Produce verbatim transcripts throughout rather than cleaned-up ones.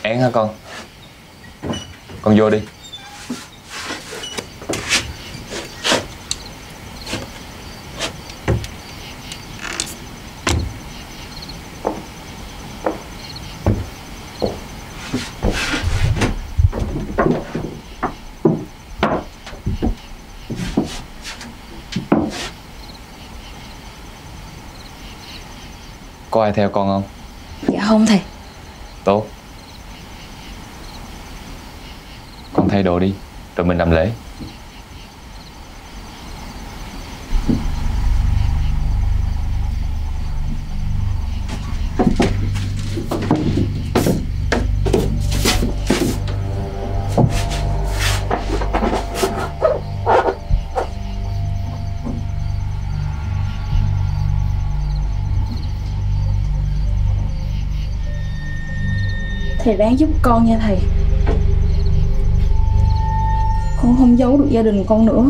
Én hả con? Con vô đi. Có ai theo con không? Dạ không thầy. Tốt. Con thay đồ đi, rồi mình làm lễ. Thầy ráng giúp con nha thầy. Con không giấu được gia đình con nữa.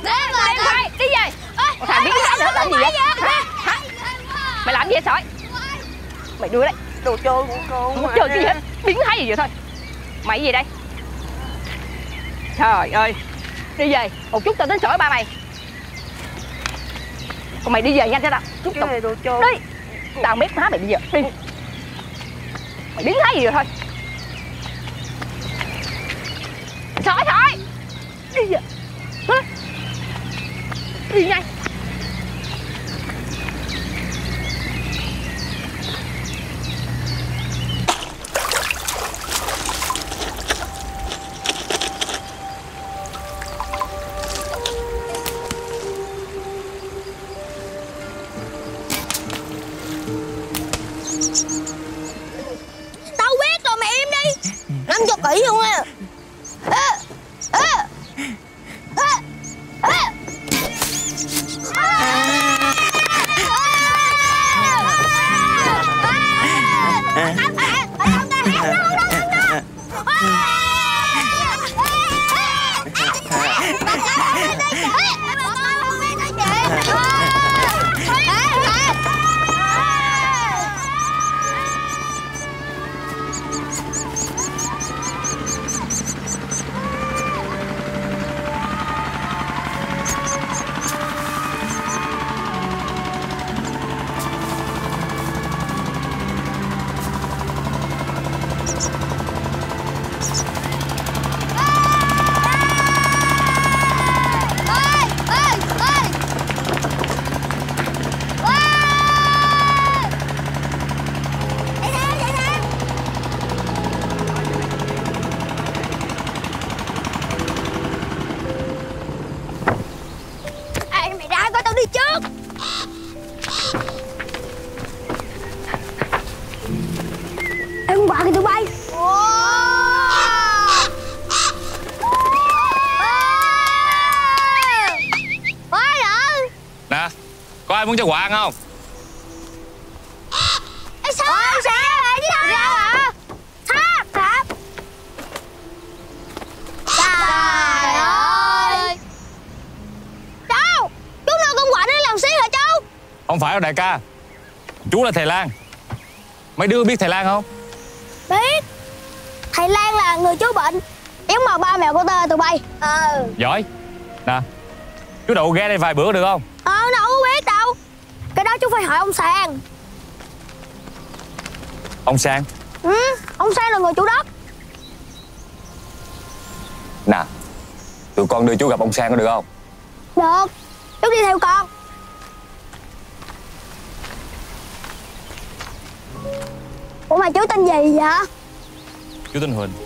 Mày làm gì vậy sỏi? Mày đưa đấy. Đồ chơi của con. Không có chơi cái gì hết. Biến thái gì vậy thôi. Mày gì đây? Trời ơi. Đi về. Một chút tao đến sỏi ba mày. Còn mày đi về nhanh cho tao. Chút Cái này đồ chơi. Đi. Tao mép má mày bây giờ. Đi. Mày biến thái gì vậy thôi. Sỏi sỏi. Đi về. Hả? Đi nhanh. Tao biết rồi, mày im đi. Nắm cho kỹ luôn á. À, à, à, à. Có ai muốn cho quà ăn không? Ê, sao Ôi, sao lại chứ sao hả? Tháp tháp. Trời ơi. Đâu? Chú đưa con quà đến làm xí hả chú? Không phải đâu đại ca. Chú là thầy Lan. Mấy đứa biết thầy Lan không? Biết. Thầy Lan là người chú bệnh giống mà ba mẹ của tớ tụi bay. Ờ. Giỏi. Nè, chú đậu ghé đây vài bữa được không? Ờ, đâu có biết đâu. Cái đó chú phải hỏi ông Sang. Ông Sang? Ừ, ông Sang là người chủ đất. Nè, tụi con đưa chú gặp ông Sang có được không? Được, chú đi theo con. Ủa mà chú tên gì vậy? Chú tên Huỳnh.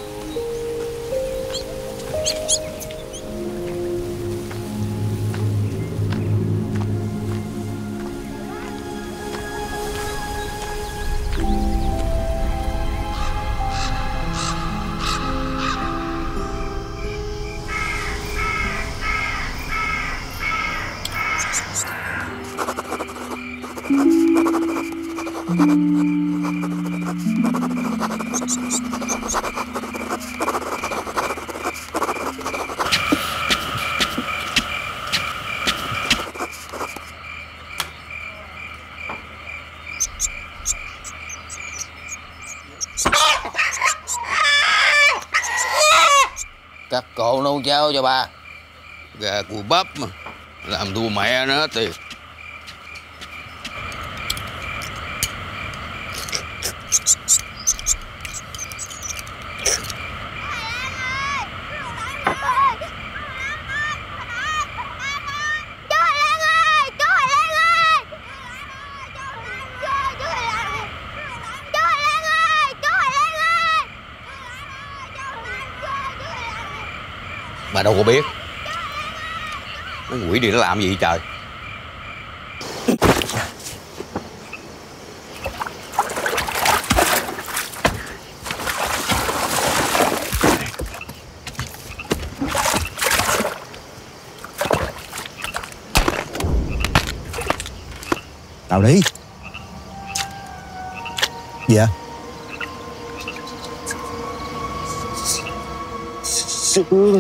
Các cậu nấu cháo cho ba. Gà cua bắp mà làm thua mẹ nó tiền. Mà đâu có biết. Mấy quỷ đi nó làm gì vậy trời? Nào đi. Gì vậy? Sướng.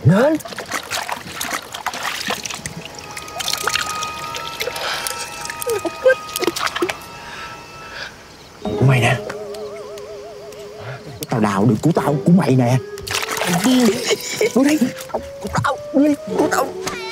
Đến. Của mày nè. Tao đào được của tao, của mày nè. Của đây. Của tao, của tao.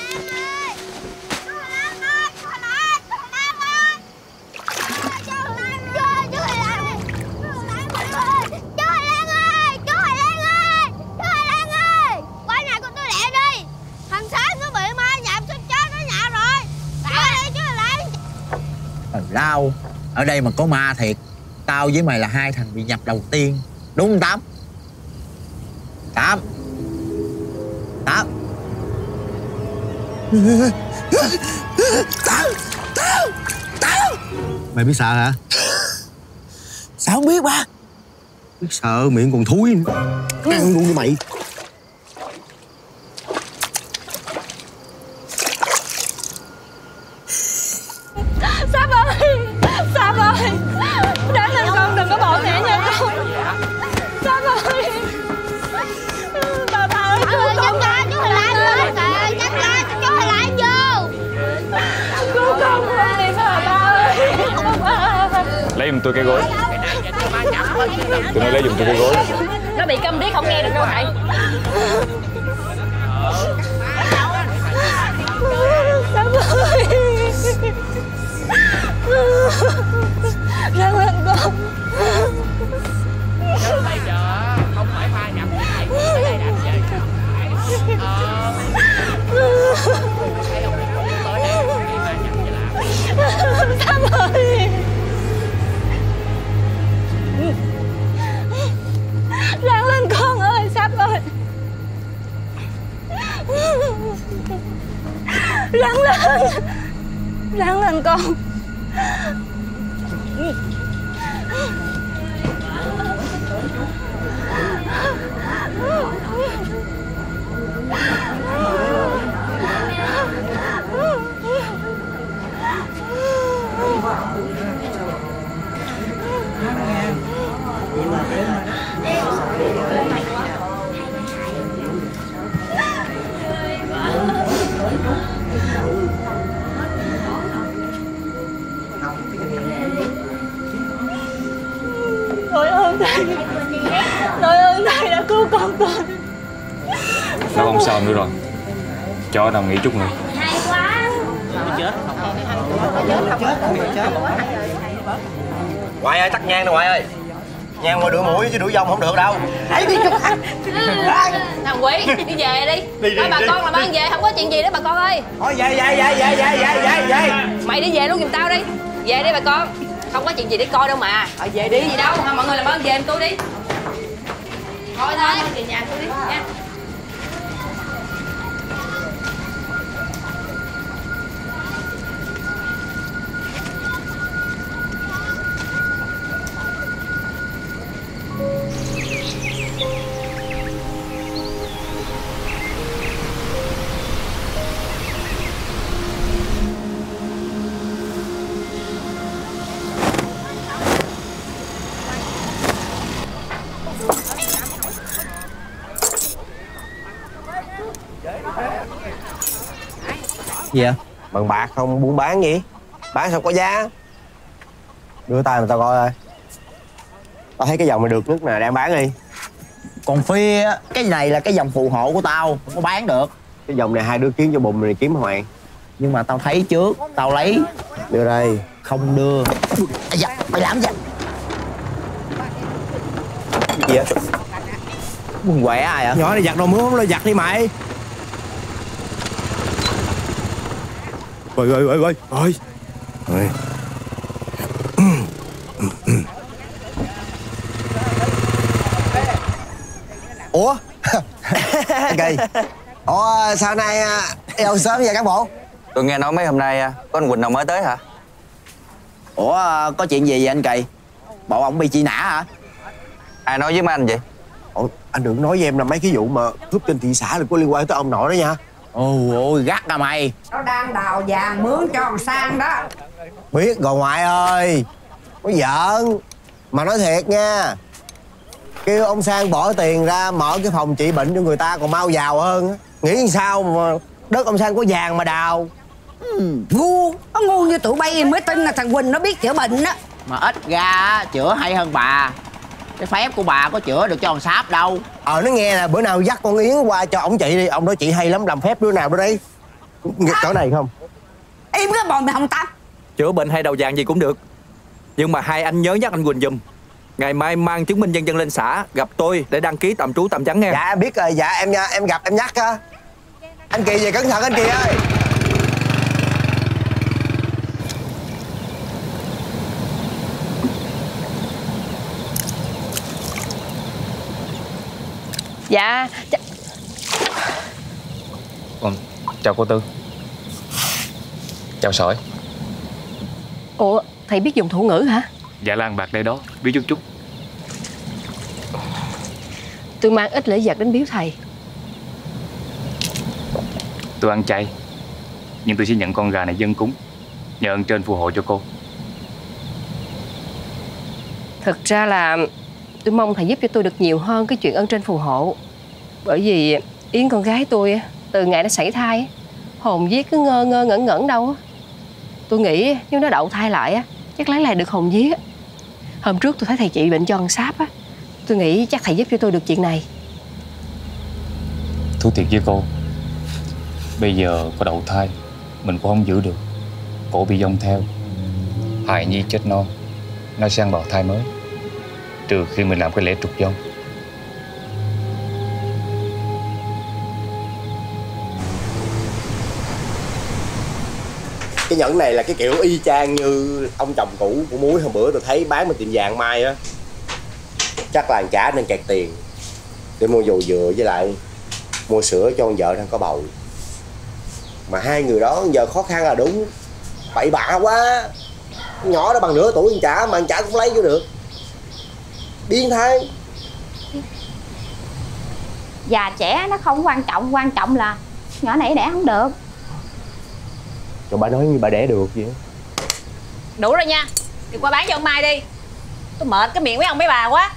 Lao, ở đây mà có ma thiệt. Tao với mày là hai thằng bị nhập đầu tiên. Đúng không Tám? Tám Tám Tao, tao, tao. Mày biết sợ hả? Sao không biết ba? Biết sợ miệng còn thúi nữa. Ăn luôn với mày. Sáp ơi, Sáp ơi, đáng lên con đừng có bỏ mẹ nha con. Sáp ơi, bà bà ơi, cứu con ra, chú Hồi Lan ơi, chết ra, chú Hồi Lan vô. Cứu con con đi bà bà ơi. Lấy giùm tôi cái gối. Tôi nói lấy giùm tôi cái gối. Nó bị câm điếc không nghe được đâu thầy. Sáp ơi, ráng lên con. Bây giờ không phải pha nhập cái này tới đây làm gì. Ờ thấy không, tới đây pha nhập cho làm. Sáp ơi, ráng lên con ơi, Sáp ơi. Ráng lên, ráng lên con. Nội ơn thầy, nội ơn thầy đã cứu con tôi. Nó không sao nữa rồi. Cho nằm nghỉ chút nữa. Hay quá. Ngoại ơi, tắt nhang nè ngoại ơi. Nhang qua đuổi mũi chứ đuổi dông không được đâu. Đấy đi. Thằng Quý, đi về đi. Đi, đi, bà đi, con làm ăn về, không có chuyện gì đó bà con ơi. Thôi về về về về về về về về. Mày đi về luôn giùm tao đi. Về đi bà con. Không có chuyện gì để coi đâu mà. Ờ về đi gì đâu, mọi người làm ơn về giùm tôi đi. Thôi thôi, về nhà tôi đi nha. Gì vậy? Bằng bạc không buôn bán gì? Bán sao có giá? Đưa tay mà tao coi coi. Tao thấy cái dòng này được nước nè, đang bán đi. Còn Phi á, cái này là cái dòng phù hộ của tao, không có bán được. Cái dòng này hai đứa kiếm cho bụng này kiếm Hoàng. Nhưng mà tao thấy trước, tao lấy. Đưa đây. Không đưa. À dạ, mày làm gì? Cái gì vậy? Quần quẹ ai hả? Nhỏ này giặt đồ mướn không lo giặt đi mày. Ôi ôi ôi ôi ôi ôi. Ủa? Kỳ. Ủa sao nay yêu sớm vậy các bộ? Tôi nghe nói mấy hôm nay có anh Quỳnh nào mới tới hả? Ủa có chuyện gì vậy anh Kỳ? Bộ ông bị truy nã hả? Ai nói với mấy anh vậy? Ủa, anh đừng nói với em là mấy cái vụ mà cướp trên thị xã là có liên quan tới ông nội đó nha. Ôi ôi gắt à mày. Nó đang đào vàng mướn cho thằng Sang đó. Biết rồi ngoại ơi. Có giỡn. Mà nói thiệt nha, kêu ông Sang bỏ tiền ra mở cái phòng trị bệnh cho người ta còn mau giàu hơn á. Nghĩ sao mà đất ông Sang có vàng mà đào. Ừ, ngu. Nó ngu như tụi bay mới tin là thằng Quỳnh nó biết chữa bệnh á. Mà ít ra chữa hay hơn bà. Cái phép của bà có chữa được cho con Sáp đâu. Ờ nó nghe là bữa nào dắt con Yến qua cho ông chị đi. Ông nói chị hay lắm, làm phép đứa nào đó đây. Chỗ này không? Im cái bọn mày không tắm. Chữa bệnh hay đầu vàng gì cũng được. Nhưng mà hai anh nhớ nhắc anh Quỳnh giùm. Ngày mai mang chứng minh nhân dân lên xã gặp tôi để đăng ký tạm trú tạm trắng nghe. Dạ em biết rồi, dạ em nha, em gặp em nhắc á. Anh Kỳ về cẩn thận anh Kỳ ơi. Dạ. Ừ, chào cô Tư. Chào Sỏi. Ủa, thầy biết dùng thủ ngữ hả? Dạ Lan bạc đây đó, biết chút chút. Tôi mang ít lễ vật đến biếu thầy. Tôi ăn chay, nhưng tôi sẽ nhận con gà này dâng cúng, nhờ ơn trên phù hộ cho cô. Thực ra là tôi mong thầy giúp cho tôi được nhiều hơn cái chuyện ơn trên phù hộ. Bởi vì Yến con gái tôi từ ngày nó sảy thai, hồn vía cứ ngơ ngơ ngẩn ngẩn đâu. Tôi nghĩ nếu nó đậu thai lại chắc lấy lại được hồn vía. Hôm trước tôi thấy thầy trị bệnh cho con Sáp á, tôi nghĩ chắc thầy giúp cho tôi được chuyện này. Thú thiệt với cô, bây giờ có đậu thai mình cũng không giữ được, cổ bị dông theo, hài nhi chết non, nó sang bào thai mới, trừ khi mình làm cái lễ trục dông. Cái nhẫn này là cái kiểu y chang như ông chồng cũ của Muối hôm bữa tôi thấy bán bên tiệm vàng Mai á. Chắc là anh trả nên kẹt tiền để mua dầu dừa với lại mua sữa cho con vợ đang có bầu. Mà hai người đó giờ khó khăn là đúng. Bậy bạ quá. Nhỏ đó bằng nửa tuổi anh trả mà anh trả cũng lấy vô được. Điên thay. Già trẻ nó không quan trọng, quan trọng là nhỏ này đẻ không được. Rồi bà nói như bà đẻ được vậy. Đủ rồi nha, đi qua bán cho ông Mai đi. Tôi mệt cái miệng mấy ông mấy bà quá.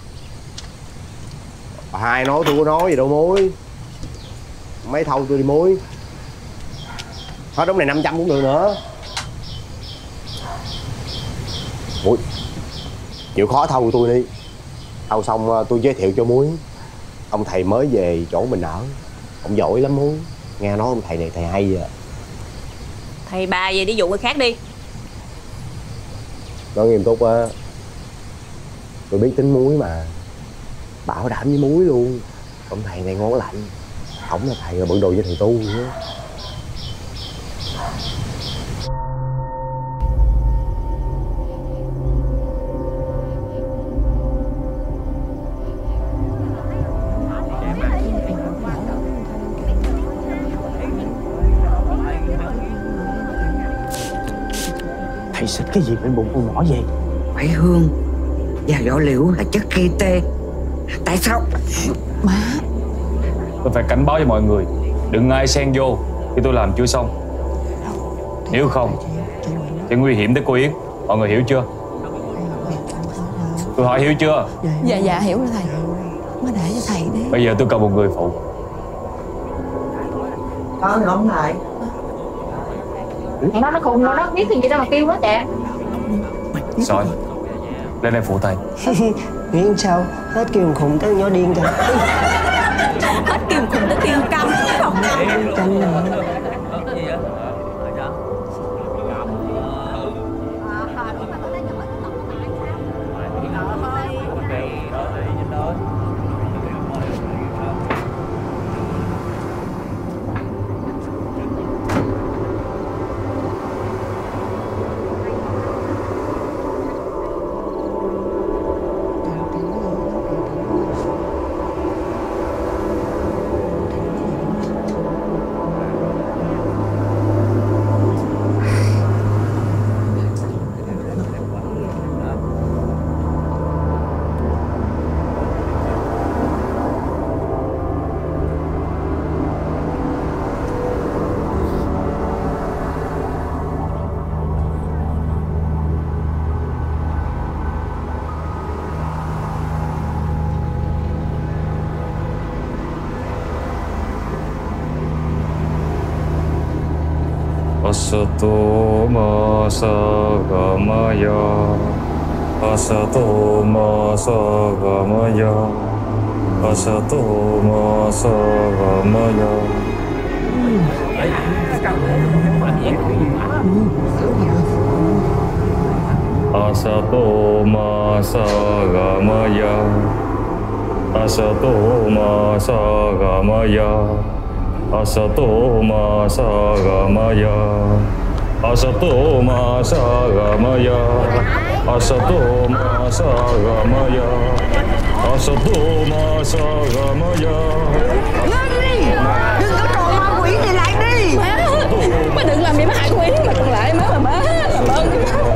Bà hai nói tôi có nói gì đâu Muối. Mấy thâu tôi đi Muối. Thôi đống này năm trăm cũng được nữa. Muối, chịu khó thâu tôi đi. Thâu xong tôi giới thiệu cho Muối. Ông thầy mới về chỗ mình ở. Ông giỏi lắm Muối. Nghe nói ông thầy này thầy hay à. Thầy bà về đi dụ người khác đi. Nói nghiêm túc á. Tôi biết tính Muối mà. Bảo đảm với Muối luôn. Ông thầy này ngon lành. Ổng là thầy rồi bận đồ với thầy tu nữa. Thầy xịt cái gì lên bụng con nhỏ vậy? Phải hương và vỏ liễu là chất gây tê. Tại sao? Má, Tôi phải cảnh báo cho mọi người, đừng ai xen vô khi tôi làm chưa xong. Nếu không thì nguy hiểm tới cô Yến. Mọi người hiểu chưa? Tôi hỏi hiểu chưa? Dạ dạ hiểu rồi thầy. Má để cho thầy đi. Bây giờ tôi cần một người phụ. Có không thầy? Nó nó khùng, nó nó biết gì đâu mà kêu nó trẻ. Rồi, lên đây phụ thầy. Nghĩ sao? Hết kêu khùng tới nhỏ điên kìa. Hết kêu khùng tới kêu câm. Câm rồi. Asato ma sagamaya Asato ma sagamaya Asato ma sagamaya Asato ma sagamaya Asato ma sagamaya Asato ma sagamaya Asato ma sagamaya Asato ma sagamaya Asato ma sagamaya. Lên đi, đừng có trò ma quỷ này lại đi. Má, má đừng làm gì má hại con Yến mà còn lại má mà má làm ơn.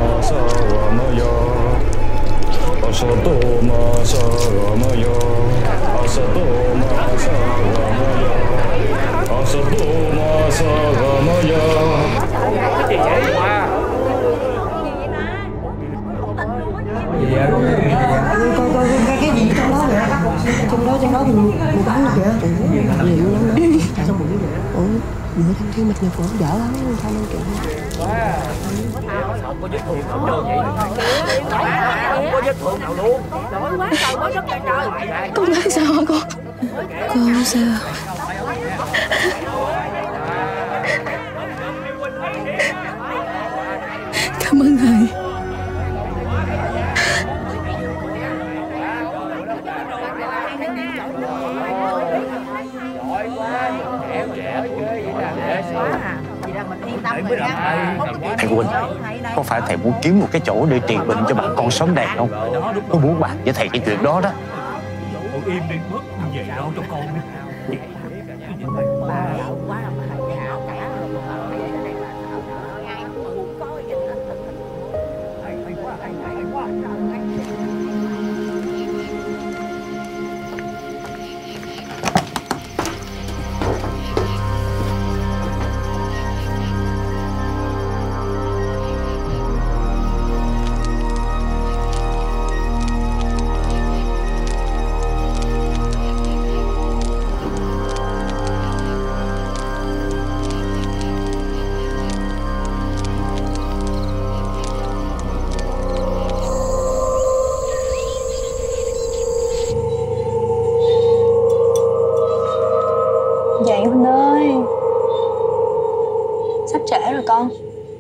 Asato ma sagamaya Asato ma sagamaya Asato ma sagamaya. Cái gì vậy mà? Coi coi coi cái gì trong đó kìa. Trong đó trong đó mình mình bắn kìa. Nhiều lắm đó. Sao bự vậy? Ủa, vừa thằng thiên mịch nhập cũng dở lắm, sao nên kìa. Không có vết thương nào đâu vậy? Không có vết thương nào luôn. Trời quá trời quá rất trời. Con nói sao hả con? Con sao? Cảm ơn thầy. Thầy Quỳnh, có phải thầy muốn kiếm một cái chỗ để trị bệnh cho bà con xóm đèn không? Tôi muốn bàn với thầy cái chuyện đó đó. Im đi, mất về đâu cho con. Dậy Huynh ơi, sắp trễ rồi con.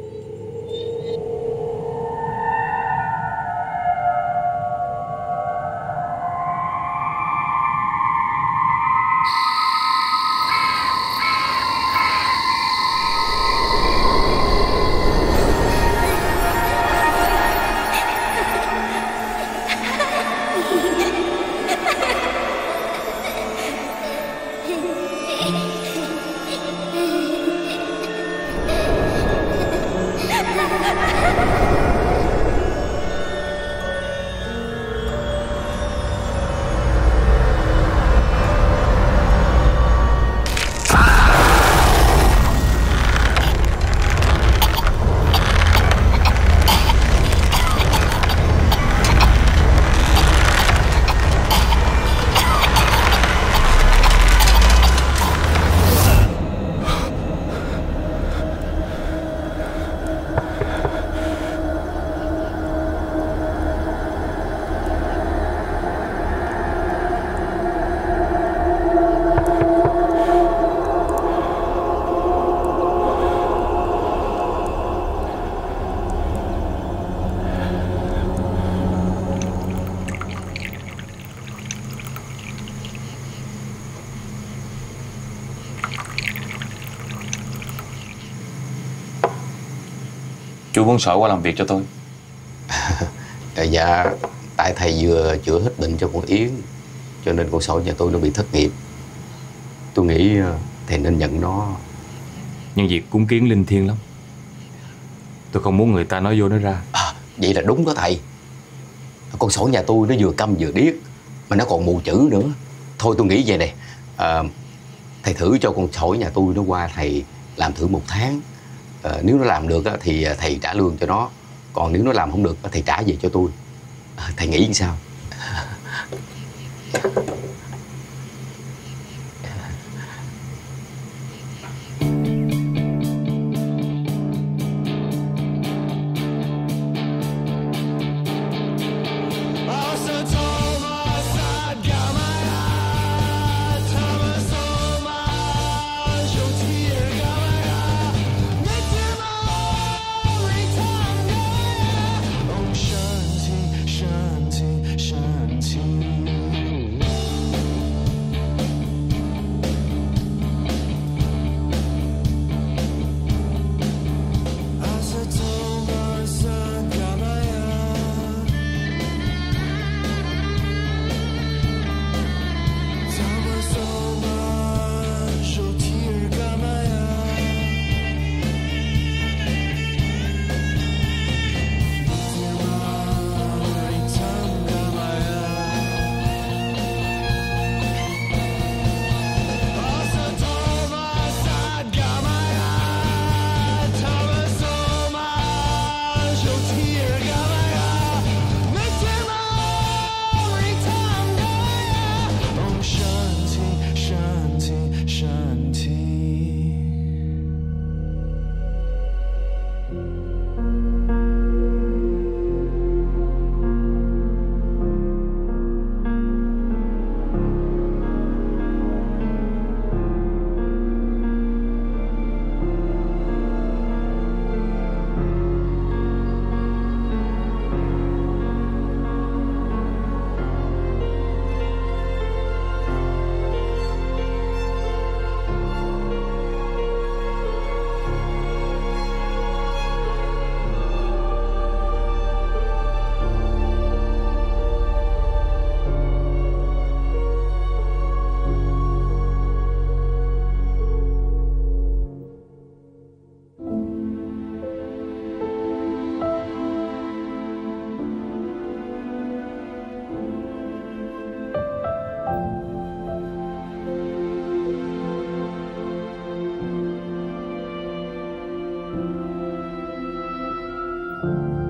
Chú muốn sỏi qua làm việc cho tôi. Dạ, tại thầy vừa chữa hết bệnh cho con Yến, cho nên con sỏi nhà tôi nó bị thất nghiệp. Tôi nghĩ thầy nên nhận nó. Nhưng việc cúng kiến linh thiêng lắm, tôi không muốn người ta nói vô nói ra. À, vậy là đúng đó thầy. Con sỏi nhà tôi nó vừa câm vừa điếc, mà nó còn mù chữ nữa. Thôi tôi nghĩ vậy này, à, thầy thử cho con sỏi nhà tôi nó qua thầy làm thử một tháng. À, nếu nó làm được thì thầy trả lương cho nó, còn nếu nó làm không được thầy trả về cho tôi. À, thầy nghĩ như sao? Thank you.